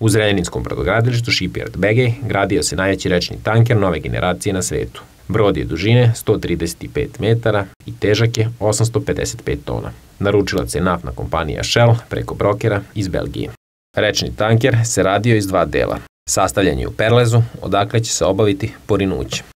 U Zrenjaninskom brodogradilištu Shipyard Begej gradio se najveći rečni tanker nove generacije na svetu. Brod je dužine 135 metara i težak je 855 tona. Naručilac je naftna kompanija Shell preko brokera iz Belgije. Rečni tanker se radio iz dva dela. Sastavljen je u Perlezu, odakle će se obaviti porinuće.